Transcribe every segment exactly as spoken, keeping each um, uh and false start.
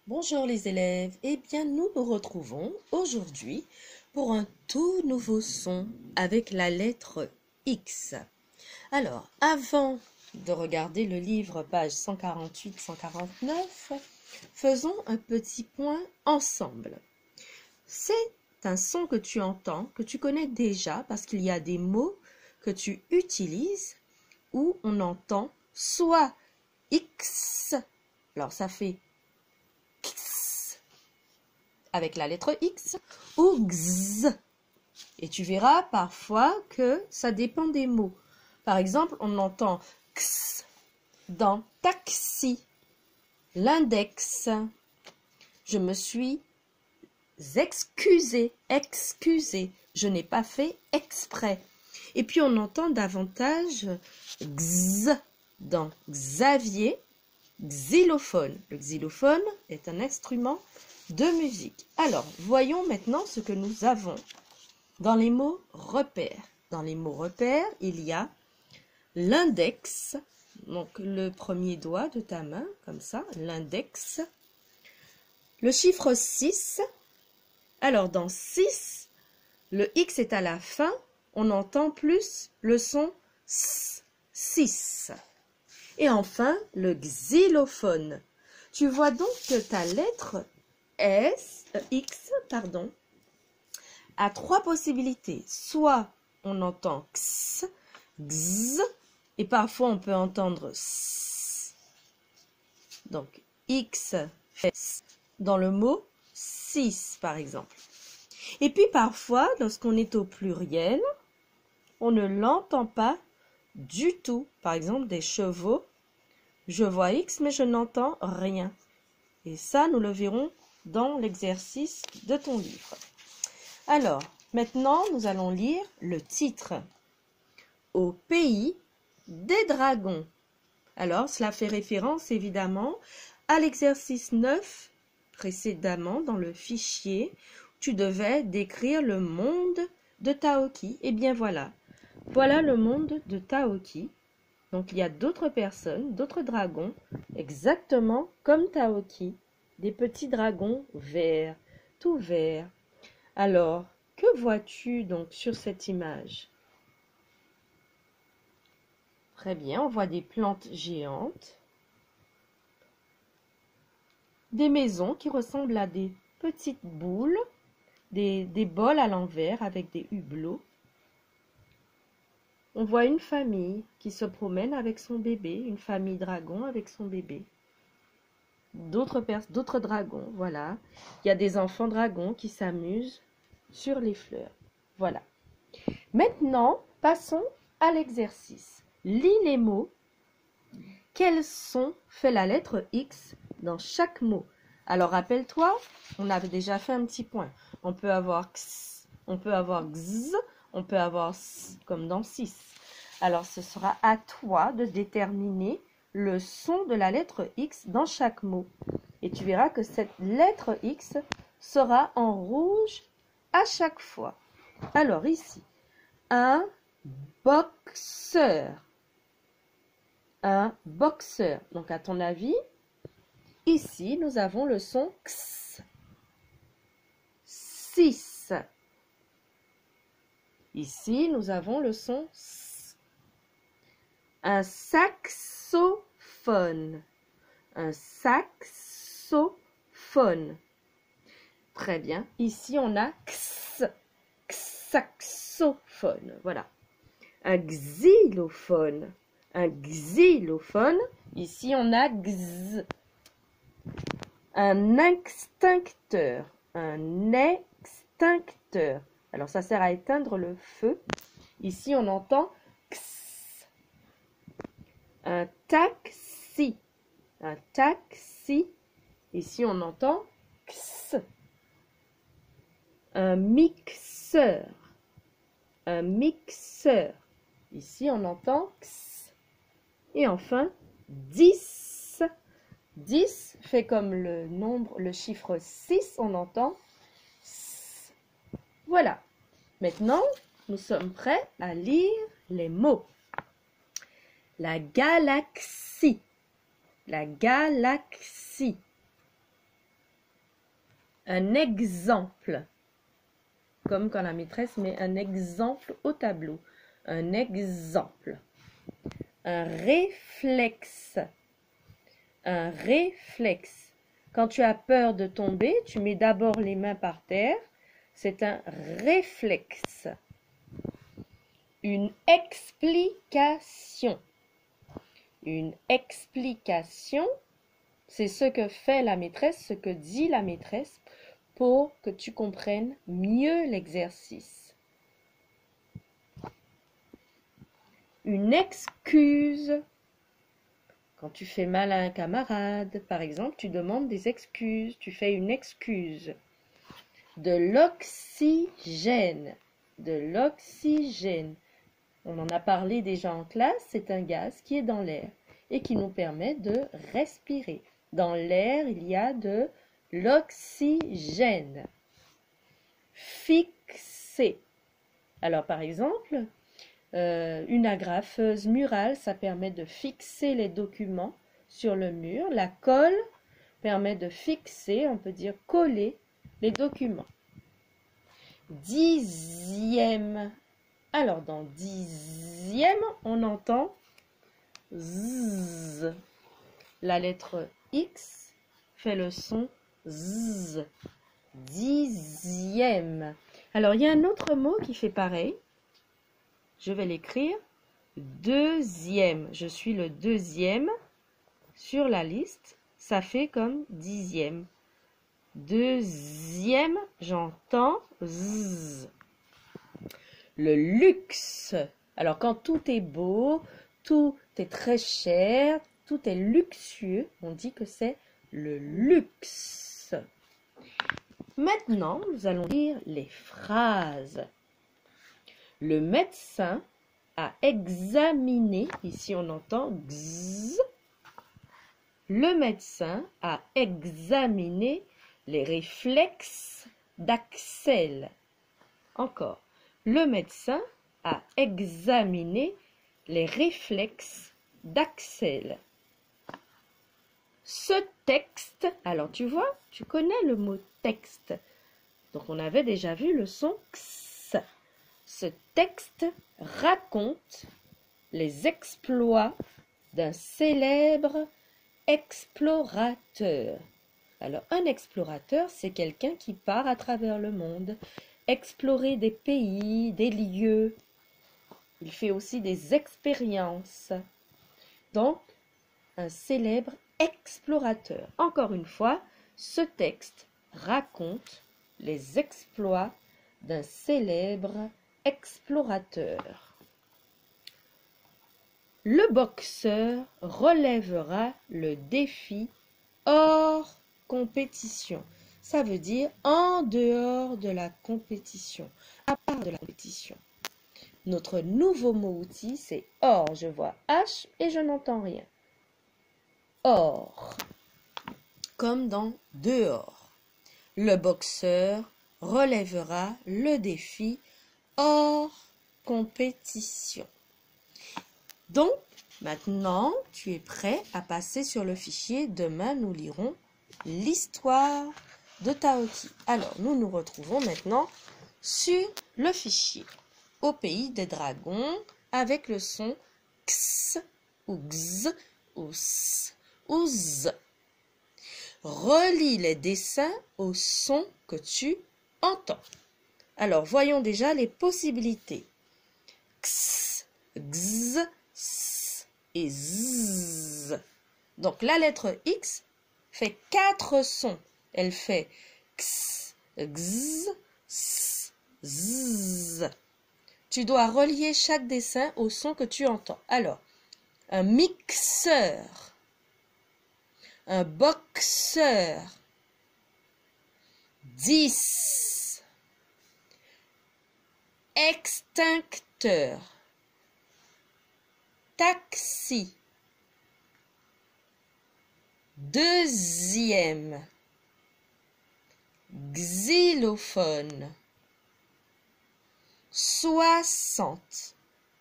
Bonjour les élèves, eh bien nous nous retrouvons aujourd'hui pour un tout nouveau son avec la lettre X. Alors, avant de regarder le livre page cent quarante-huit à cent quarante-neuf, faisons un petit point ensemble. C'est un son que tu entends, que tu connais déjà parce qu'il y a des mots que tu utilises où on entend soit X, alors ça fait X avec la lettre X, ou X. Et tu verras parfois que ça dépend des mots. Par exemple, on entend X dans taxi, l'index. Je me suis excusée, excusée. Je n'ai pas fait exprès. Et puis on entend davantage X dans Xavier, xylophone. Le xylophone est un instrument de musique. Alors, voyons maintenant ce que nous avons dans les mots repères. Dans les mots repères, il y a l'index, donc le premier doigt de ta main, comme ça, l'index. Le chiffre six, alors dans six, le X est à la fin, on entend plus le son S, six. Et enfin, le xylophone. Tu vois donc que ta lettre S, euh, X, pardon, a trois possibilités. Soit on entend X, X, et parfois on peut entendre S. Donc, X fait S dans le mot six, par exemple. Et puis parfois, lorsqu'on est au pluriel, on ne l'entend pas du tout. Par exemple, des chevaux, je vois X, mais je n'entends rien. Et ça, nous le verrons dans l'exercice de ton livre. Alors, maintenant, nous allons lire le titre. Au pays des dragons. Alors, cela fait référence évidemment à l'exercice neuf précédemment dans le fichier. Tu devais décrire le monde de Taoki. Et bien voilà. Voilà le monde de Taoki. Donc, il y a d'autres personnes, d'autres dragons, exactement comme Taoki. Des petits dragons verts, tout verts. Alors, que vois-tu donc sur cette image? Très bien, on voit des plantes géantes. Des maisons qui ressemblent à des petites boules. Des, des bols à l'envers avec des hublots. On voit une famille qui se promène avec son bébé, une famille dragon avec son bébé. D'autres d'autres dragons, voilà. Il y a des enfants dragons qui s'amusent sur les fleurs. Voilà. Maintenant, passons à l'exercice. Lis les mots. Quel son fait la lettre X dans chaque mot? Alors, rappelle-toi, on avait déjà fait un petit point. On peut avoir X, on peut avoir X, on peut avoir S, comme dans six. Alors, ce sera à toi de déterminer le son de la lettre X dans chaque mot. Et tu verras que cette lettre X sera en rouge à chaque fois. Alors, ici, un boxeur. Un boxeur. Donc, à ton avis, ici, nous avons le son X. six. Ici, nous avons le son S. Un saxophone. Un saxophone. Très bien. Ici, on a X. Saxophone. Voilà. Un xylophone. Un xylophone. Ici, on a X. Un extincteur. Un extincteur. Alors, ça sert à éteindre le feu. Ici, on entend X. Un taxi. Un taxi. Ici, on entend X. Un mixeur. Un mixeur. Ici, on entend X. Et enfin, dix. dix fait comme le nombre, le chiffre six, on entend S. Voilà. Maintenant, nous sommes prêts à lire les mots. La galaxie. La galaxie. Un exemple. Comme quand la maîtresse met un exemple au tableau. Un exemple. Un réflexe. Un réflexe. Quand tu as peur de tomber, tu mets d'abord les mains par terre. C'est un réflexe. Une explication. Une explication, c'est ce que fait la maîtresse, ce que dit la maîtresse pour que tu comprennes mieux l'exercice. Une excuse. Quand tu fais mal à un camarade, par exemple, tu demandes des excuses, tu fais une excuse. De l'oxygène. De l'oxygène. On en a parlé déjà en classe, c'est un gaz qui est dans l'air et qui nous permet de respirer. Dans l'air, il y a de l'oxygène. Fixer. Alors, par exemple, euh, une agrafeuse murale, ça permet de fixer les documents sur le mur. La colle permet de fixer, on peut dire coller, les documents. Dixième. Alors, dans dixième, on entend Z. La lettre X fait le son Z. Dixième. Alors, il y a un autre mot qui fait pareil. Je vais l'écrire. Deuxième. Je suis le deuxième sur la liste. Ça fait comme dixième. Deuxième, j'entends Z. Le luxe. Alors, quand tout est beau, tout est très cher, tout est luxueux, on dit que c'est le luxe. Maintenant, nous allons lire les phrases. Le médecin a examiné, ici on entend X. Le médecin a examiné les réflexes d'Axel. Encore. Le médecin a examiné les réflexes d'Axel. Ce texte, alors tu vois, tu connais le mot texte. Donc on avait déjà vu le son X. Ce texte raconte les exploits d'un célèbre explorateur. Alors un explorateur, c'est quelqu'un qui part à travers le monde, explorer des pays, des lieux. Il fait aussi des expériences. Donc, un célèbre explorateur. Encore une fois, ce texte raconte les exploits d'un célèbre explorateur. Le boxeur relèvera le défi hors compétition. Ça veut dire en dehors de la compétition, à part de la compétition. Notre nouveau mot outil, c'est hors. Je vois H et je n'entends rien. Hors, comme dans dehors. Le boxeur relèvera le défi hors compétition. Donc, maintenant, tu es prêt à passer sur le fichier. Demain, nous lirons l'histoire de Taoki. Alors, nous nous retrouvons maintenant sur le fichier au pays des dragons avec le son X ou X ou S ou Z. Relis les dessins au son que tu entends. Alors, voyons déjà les possibilités. X, X, S et Z. Donc, la lettre X fait quatre sons. Elle fait X, X, S, Z. Tu dois relier chaque dessin au son que tu entends. Alors, un mixeur, un boxeur, dix, extincteur, taxi, deuxième, xylophone, soixante.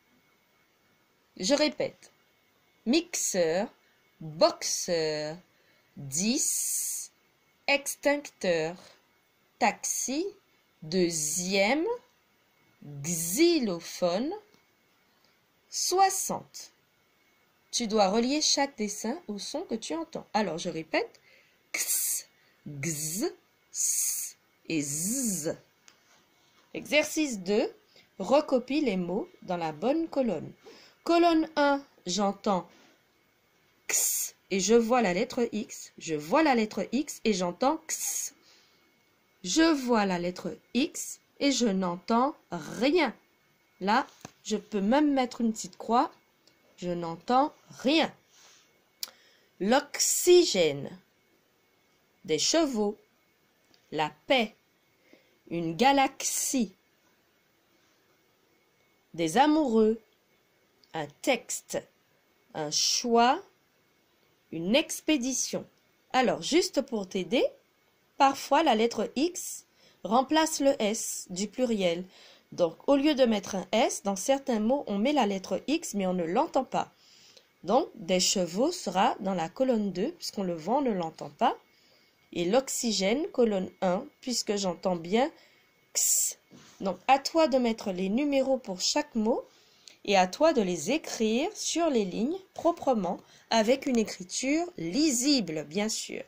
Je répète, mixeur, boxeur, dix, extincteur, taxi, deuxième, xylophone, soixante. Tu dois relier chaque dessin au son que tu entends. Alors, je répète, x, x, s et z. Exercice deux, recopie les mots dans la bonne colonne. Colonne un, j'entends x et je vois la lettre X. Je vois la lettre X et j'entends x. Je vois la lettre X et je n'entends rien. Là, je peux même mettre une petite croix. Je n'entends rien. L'oxygène, des chevaux, la paix, une galaxie, des amoureux, un texte, un choix, une expédition. Alors, juste pour t'aider, parfois la lettre X remplace le S du pluriel. Donc, au lieu de mettre un S, dans certains mots, on met la lettre X, mais on ne l'entend pas. Donc, des chevaux sera dans la colonne deux, puisqu'on le voit, on ne l'entend pas. Et l'oxygène, colonne un, puisque j'entends bien X. Donc, à toi de mettre les numéros pour chaque mot et à toi de les écrire sur les lignes proprement avec une écriture lisible, bien sûr.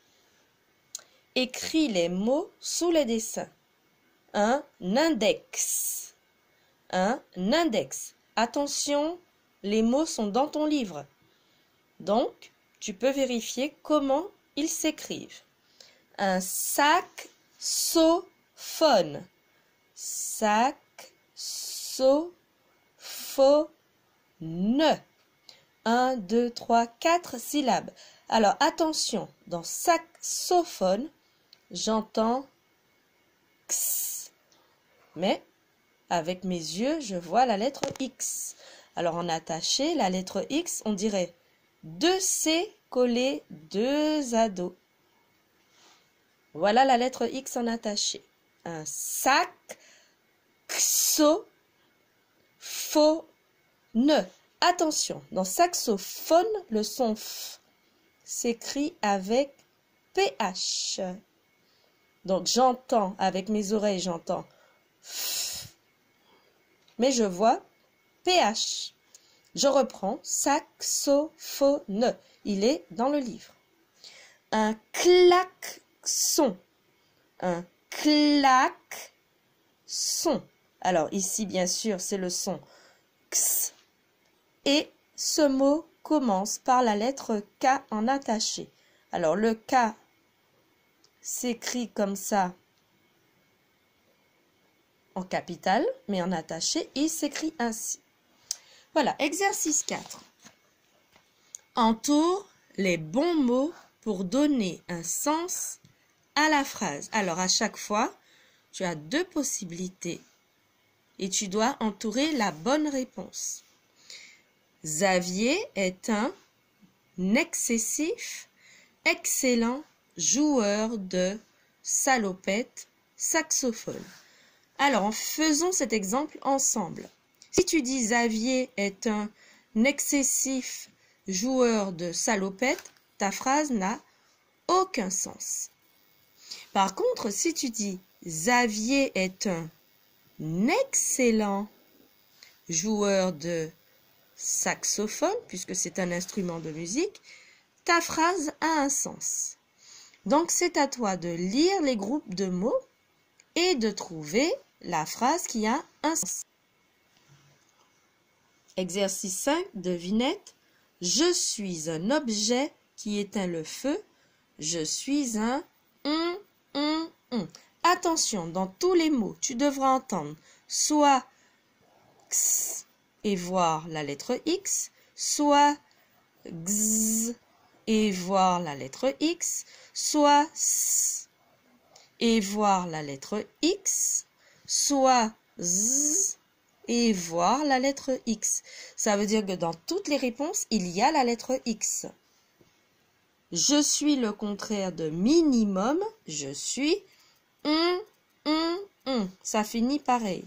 Écris les mots sous les dessins. Un index. Un index. Attention, les mots sont dans ton livre. Donc, tu peux vérifier comment ils s'écrivent. Un saxophone. Saxophone. Un, deux, trois, quatre syllabes. Alors, attention, dans saxophone, j'entends X. Mais, avec mes yeux, je vois la lettre X. Alors, en attaché, la lettre X, on dirait deux C collés, deux ados. Voilà la lettre X en attaché. Un saxophone. Attention, dans saxophone, le son F s'écrit avec P H. Donc, j'entends, avec mes oreilles, j'entends F. Mais je vois P H. Je reprends saxophone. Il est dans le livre. Un klaxon. Un klaxon. Alors, ici, bien sûr, c'est le son X. Et ce mot commence par la lettre K en attaché. Alors, le K s'écrit comme ça en capitale, mais en attaché, il s'écrit ainsi. Voilà, exercice quatre. Entoure les bons mots pour donner un sens à la phrase. Alors, à chaque fois, tu as deux possibilités et tu dois entourer la bonne réponse. Xavier est un excessif, excellent joueur de salopette saxophone. Alors, faisons cet exemple ensemble. Si tu dis Xavier est un excessif joueur de salopette, ta phrase n'a aucun sens. Par contre, si tu dis Xavier est un excellent joueur de saxophone, puisque c'est un instrument de musique, ta phrase a un sens. Donc, c'est à toi de lire les groupes de mots et de trouver la phrase qui a un sens. Exercice cinq, devinette. Je suis un objet qui éteint le feu. Je suis un on, on, on. Attention, dans tous les mots, tu devras entendre soit x et voir la lettre X, soit x et voir la lettre X, soit s et voir la lettre X, soit z et voir la lettre X. Ça veut dire que dans toutes les réponses, il y a la lettre X. Je suis le contraire de minimum. Je suis on, on, on. Ça finit pareil.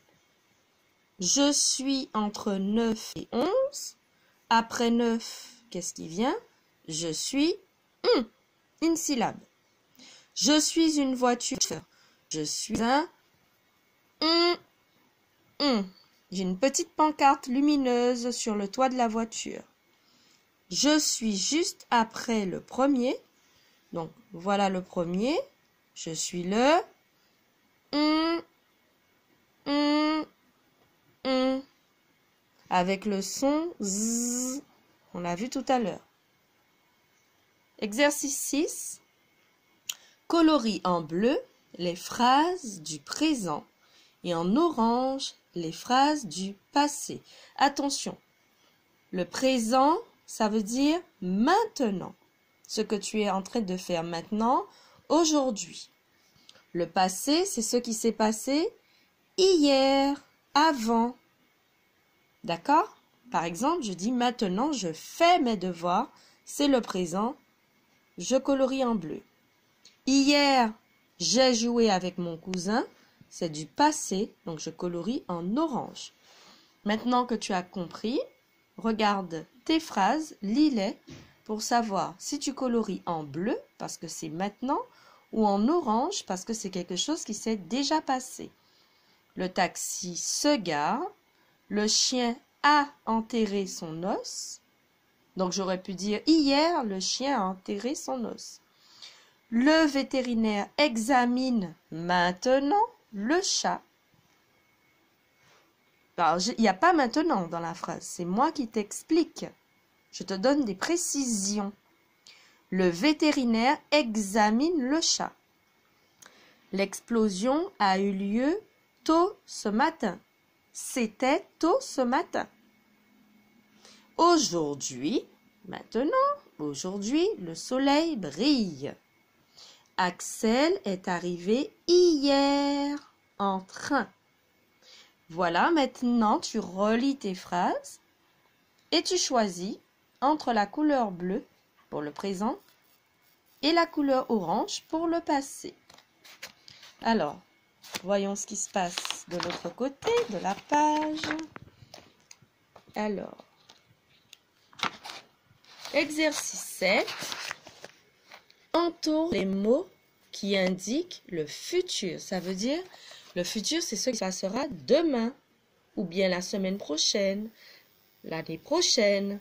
Je suis entre neuf et onze. Après neuf, qu'est-ce qui vient? Je suis on. Une syllabe. Je suis une voiture. Je suis un hum, hum. J'ai une petite pancarte lumineuse sur le toit de la voiture. Je suis juste après le premier. Donc, voilà le premier. Je suis le hum, hum, hum. Avec le son Z. On l'a vu tout à l'heure. Exercice six. Colorie en bleu les phrases du présent et en orange les phrases du passé. Attention, le présent, ça veut dire maintenant. Ce que tu es en train de faire maintenant, aujourd'hui. Le passé, c'est ce qui s'est passé hier, avant. D'accord? Par exemple, je dis maintenant, je fais mes devoirs. C'est le présent. Je colorie en bleu. Hier, j'ai joué avec mon cousin. C'est du passé, donc je colorie en orange. Maintenant que tu as compris, regarde tes phrases, lis-les pour savoir si tu colories en bleu, parce que c'est maintenant, ou en orange, parce que c'est quelque chose qui s'est déjà passé. Le taxi se gare, le chien a enterré son os. Donc j'aurais pu dire hier, le chien a enterré son os. Le vétérinaire examine maintenant le chat. Alors, il n'y a pas maintenant dans la phrase, c'est moi qui t'explique. Je te donne des précisions. Le vétérinaire examine le chat. L'explosion a eu lieu tôt ce matin. C'était tôt ce matin. Aujourd'hui, maintenant, aujourd'hui, le soleil brille. Axel est arrivé hier en train. Voilà, maintenant tu relis tes phrases et tu choisis entre la couleur bleue pour le présent et la couleur orange pour le passé. Alors, voyons ce qui se passe de l'autre côté de la page. Alors, exercice sept. Entoure les mots qui indiquent le futur. Ça veut dire, le futur, c'est ce qui se passera demain, ou bien la semaine prochaine, l'année prochaine.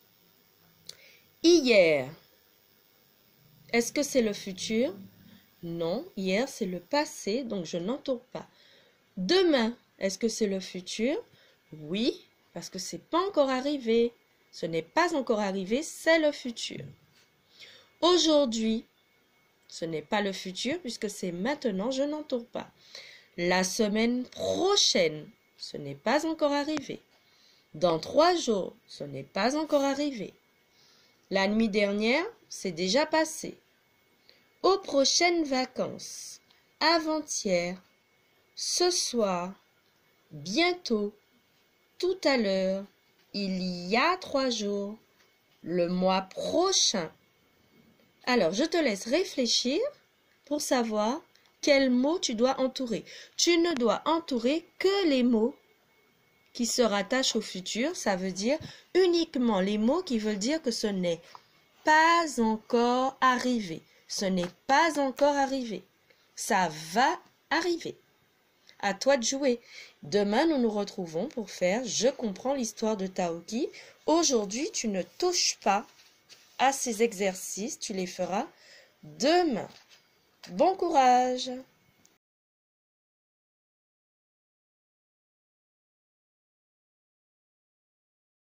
Hier, est-ce que c'est le futur? Non, hier, c'est le passé, donc je n'entoure pas. Demain, est-ce que c'est le futur? Oui, parce que c'est pas encore arrivé. Ce n'est pas encore arrivé, c'est le futur. Aujourd'hui, ce n'est pas le futur puisque c'est maintenant, je n'entoure pas. La semaine prochaine, ce n'est pas encore arrivé. Dans trois jours, ce n'est pas encore arrivé. La nuit dernière, c'est déjà passé. Aux prochaines vacances, avant-hier, ce soir, bientôt, tout à l'heure, il y a trois jours, le mois prochain. Alors, je te laisse réfléchir pour savoir quels mots tu dois entourer. Tu ne dois entourer que les mots qui se rattachent au futur. Ça veut dire uniquement les mots qui veulent dire que ce n'est pas encore arrivé. Ce n'est pas encore arrivé. Ça va arriver. À toi de jouer. Demain, nous nous retrouvons pour faire « Je comprends l'histoire de Taoki ». Aujourd'hui, tu ne touches pas à ces exercices, tu les feras demain. Bon courage!